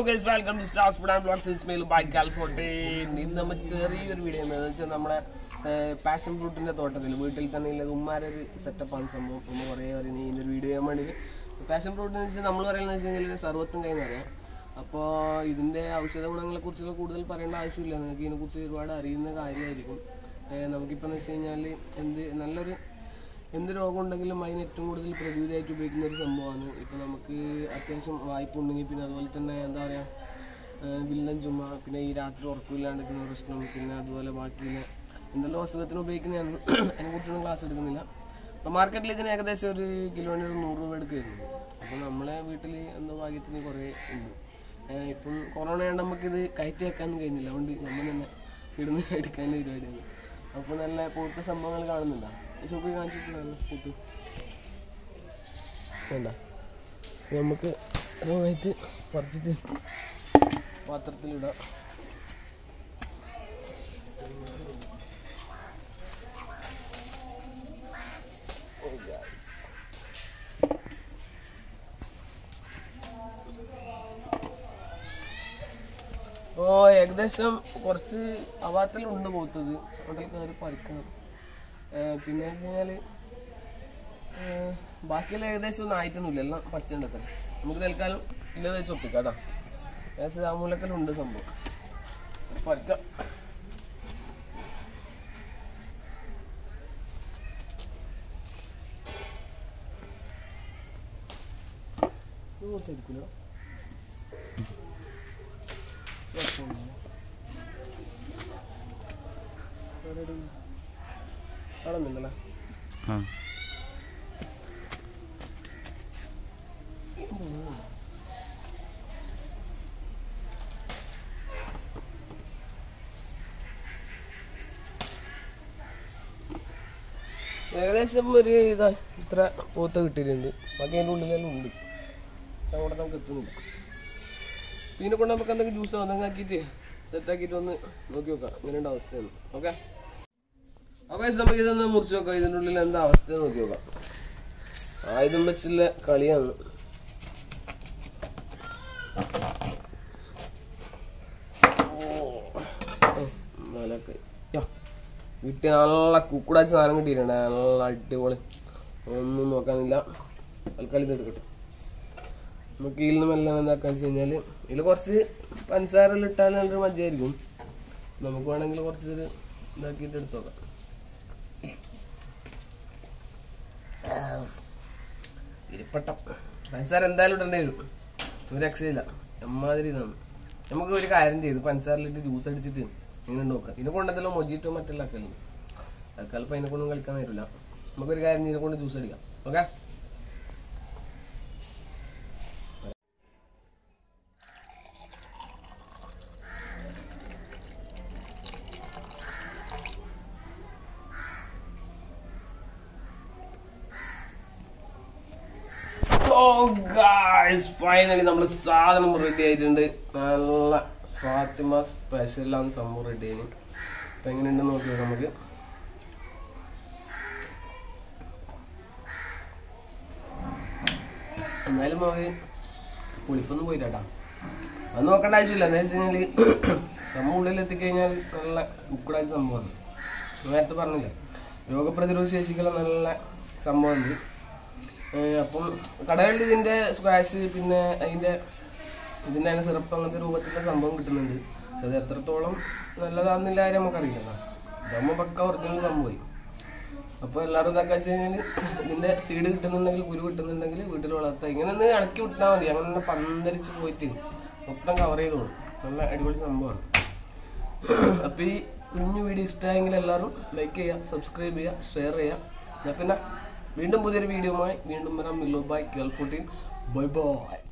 guys, welcome to Stars Food and Vlogs. It's me by Calfortin. In the ചെറിയ ഒരു video ആണ് നമ്മുടെ passion ഫ്രൂട്ടിന്റെ തോട്ടത്തിൽ വീട്ടിൽ തന്നെ ഉള്ള ഉമ്മാരൊരു സെറ്റപ്പ് ആണ് സംഭവം. ഒന്ന് കുറേ പറയുന്നത് ഈ ഒരു വീഡിയോ ചെയ്യാൻ വേണ്ടി പാഷൻ ഫ്രൂട്ട് എന്ന് വെച്ചാൽ നമ്മൾ പറയുന്നത് വെച്ചാൽ സർവത്തും കൈന്നറിയാം. അപ്പോൾ ഇതിന്റെ ഔഷധ ഗുണങ്ങളെ കുറിച്ചുള്ള കൂടുതൽ പറയേണ്ട ആവശ്യമില്ല. നിങ്ങൾക്ക് ഇതിനെക്കുറിച്ച് ഒരുപാട് അറിയുന്ന കാര്യമായിരിക്കും. നമുക്കിപ്പോൾ എന്ന് വെച്ച് കഴിഞ്ഞാൽ എന്ത് രോഗം ഉണ്ടെങ്കിലും അതിന് ഏറ്റവും കൂടുതൽ പ്രതിവിധിയായിട്ട് ഉപയോഗിക്കുന്ന ഒരു സംഭവമാണ്. ഇപ്പോൾ നമുക്ക് അത്യാവശ്യം വായ്പ ഉണ്ടെങ്കിൽ പിന്നെ അതുപോലെ തന്നെ എന്താ പറയുക വില്ലൻ ചുമ, പിന്നെ ഈ രാത്രി ഉറക്കമില്ലാണ്ടിരിക്കുന്ന പ്രശ്നം, പിന്നെ അതുപോലെ ബാക്കിയുള്ള എന്തെല്ലാം അസുഖത്തിന് ഉപയോഗിക്കുന്നതാണ്. അതിനെക്കുറിച്ചൊന്നും ക്ലാസ് എടുക്കുന്നില്ല. അപ്പോൾ മാർക്കറ്റിൽ ഇതിന് ഏകദേശം ഒരു കിലോന് 100 രൂപ എടുക്കുമായിരുന്നു. അപ്പോൾ നമ്മളെ വീട്ടിൽ എന്തോ ഭാഗ്യത്തിന് കുറേ ഉണ്ട്. ഇപ്പം കൊറോണ ആയതുകൊണ്ട് നമുക്കിത് കയറ്റി വെക്കാനൊന്നും കഴിയുന്നില്ല. അതുകൊണ്ട് നമ്മൾ തന്നെ ഇടുന്ന എടുക്കാനുള്ള പരിപാടിയാണ്. അപ്പോൾ നല്ല പൂത്ത സംഭവങ്ങൾ കാണുന്നുണ്ടോ? ഷോപ്പിൽ കാണിച്ചിട്ട് നല്ല പൂത്ത് വേണ്ട. നമുക്ക് ആയിട്ട് പറിച്ചിട്ട് പാത്രത്തിലിടാം. ഏകദേശം കുറച്ച് അവാത്തിലുണ്ട് പൂത്തത്. അവിടെ കയറി പറിക്കണം. പിന്നെ വെച്ച് കഴിഞ്ഞാൽ ബാക്കിയെല്ലാം ഏകദേശം ഒന്നും ആയിട്ടൊന്നുമില്ല. എല്ലാം പച്ചയുണ്ടത്ര. നമുക്ക് തൽക്കാലം കിലോ വെച്ച് ഒപ്പിക്കാം കേട്ടോ. ഏകദേശം ആ മൂലക്കലുണ്ട് സംഭവം. പറിക്കാം. എടുക്കില്ല കാണുന്നില്ലല്ലോ. ഏകദേശം ഒരു ഇത്ര പൂത്ത കിട്ടിയിട്ടുണ്ട്. ബാക്കി അതിൻ്റെ ഉള്ളിലെല്ലാം ഉണ്ട്. അങ്ങോട്ട് നമുക്ക് എത്തുന്നില്ല. ഇതിനെ കൊണ്ട് നമുക്ക് എന്തെങ്കിലും ജ്യൂസോ എന്തെങ്കിലും ആക്കിയിട്ട് സെറ്റാക്കിയിട്ട് ഒന്ന് നോക്കി നോക്കാം ഇങ്ങനെയുള്ള അവസ്ഥയാണ്. ഓക്കെ, അപ്പോൾ നമുക്ക് ഇതൊന്ന് മുറിച്ച് നോക്കാം. ഇതിൻ്റെ ഉള്ളിൽ എന്താ അവസ്ഥ നോക്കി നോക്കാം. ആയുധം വെച്ചുള്ള കളിയാണ്. കിട്ടിയ നല്ല കുക്കുടാച്ച സാധനം കിട്ടിയിട്ടുണ്ട്. നല്ല അടിപൊളി. ഒന്നും നോക്കാനില്ല. തൽക്കാലം ഇത് എടുക്കട്ടെ. നമുക്ക് ഇതിൽ നിന്ന് എല്ലാം എന്താക്കാന്ന് വെച്ച് കഴിഞ്ഞാൽ ഇതിൽ കുറച്ച് പഞ്ചസാരെല്ലാം ഇട്ടാൽ നല്ലൊരു മജ്ജയായിരിക്കും. നമുക്ക് വേണമെങ്കിൽ കുറച്ച് ഇത് ഇതാക്കിയിട്ട് എടുത്ത് നോക്കാം. ഇരിപ്പട്ടം പഞ്ചസാര എന്തായാലും ഇടേണ്ടി വരും. ഒരു രക്ഷയില്ല. എമ്മാതിരി ഇതാണ്. നമുക്ക് ഒരു കാര്യം ചെയ്ത് പഞ്ചസാരയിലിട്ട് ജ്യൂസ് അടിച്ചിട്ട് ഇങ്ങനെ നോക്കാം. ഇതിനെ കൊണ്ടെന്തെല്ലാം മൊജിറ്റോ മറ്റെല്ലാം ആക്കലും തൽക്കാലം ഇപ്പം അതിനെ കൊണ്ടൊന്നും കളിക്കാൻ തരില്ല. നമുക്കൊരു കാര്യം ഇതിനെ കൊണ്ട് ജ്യൂസ് അടിക്കാം. ഓക്കെ, ഫൈനലി നമ്മുടെ സാധനം റെഡി ആയിട്ടുണ്ട്. നല്ല ഫാത്തിമ സ്പെഷ്യലാണ് സംഭവം റെഡി ആയി. അപ്പൊ എങ്ങനെയുണ്ടെന്ന് നോക്കിയോ നമുക്ക്. എന്നാലും നമുക്ക് പുളിപ്പൊന്നും പോയിട്ടാ. അത് നോക്കേണ്ട ആവശ്യമില്ല. എന്താ വെച്ച് കഴിഞ്ഞാല് സംഭവം ഉള്ളിൽ എത്തിക്കഴിഞ്ഞാൽ നല്ല കുക്കഡായ സംഭവമാണ്. നേരത്തെ പറഞ്ഞില്ല, രോഗപ്രതിരോധ ശേഷിക്കുള്ള നല്ല സംഭവമുണ്ട്. അപ്പം കടകളിൽ ഇതിന്റെ സ്ക്വാഷ് പിന്നെ ഇതിന്റെ സിറപ്പ് അങ്ങനത്തെ രൂപത്തിലുള്ള സംഭവം കിട്ടുന്നുണ്ട്. പക്ഷെ അത് എത്രത്തോളം നല്ലതാണെന്നില്ല കാര്യം നമുക്കറിയില്ല. ഇതാകുമ്പോൾ പക്ക ഒറിജിനൽ സംഭവമായി. അപ്പോൾ എല്ലാവരും ഇതാക്കി വെച്ച് കഴിഞ്ഞാൽ ഇതിന്റെ സീഡ് കിട്ടുന്നുണ്ടെങ്കിൽ, കുരു കിട്ടുന്നുണ്ടെങ്കിൽ വീട്ടിൽ വളർത്തുക. ഇങ്ങനെ ഒന്ന് ഇളക്കി വിട്ടാൽ മതി. അങ്ങനെ തന്നെ പന്തരിച്ച് പോയിട്ട് മൊത്തം കവർ ചെയ്തോളും. നല്ല അടിപൊളി സംഭവമാണ്. അപ്പോൾ ഈ കുഞ്ഞു വീഡിയോ ഇഷ്ടമായെങ്കിൽ എല്ലാവരും ലൈക്ക് ചെയ്യുക, സബ്സ്ക്രൈബ് ചെയ്യുക, ഷെയർ ചെയ്യുക. പിന്നെ വീണ്ടും പുതിയൊരു വീഡിയോയുമായി വീണ്ടും വരാം. മില്ലോ ബൈ 1214. Bye by.